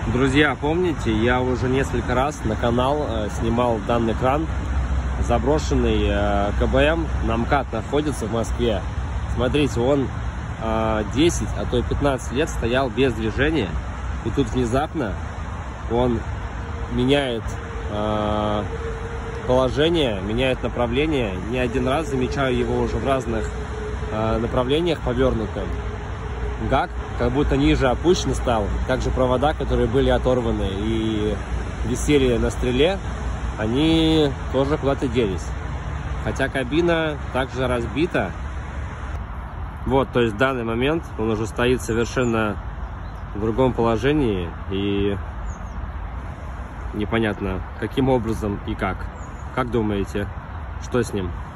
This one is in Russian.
Друзья, помните, я уже несколько раз на канал снимал данный кран, заброшенный КБМ на МКАД находится в Москве. Смотрите, он 10, а то и 15 лет стоял без движения, и тут внезапно он меняет положение, меняет направление. Не один раз замечаю его уже в разных направлениях повернутым. Гак как будто ниже опущен стал. Также провода, которые были оторваны и висели на стреле, они тоже куда-то делись. Хотя кабина также разбита. Вот, то есть в данный момент он уже стоит совершенно в другом положении. И непонятно, каким образом и как. Как думаете, что с ним?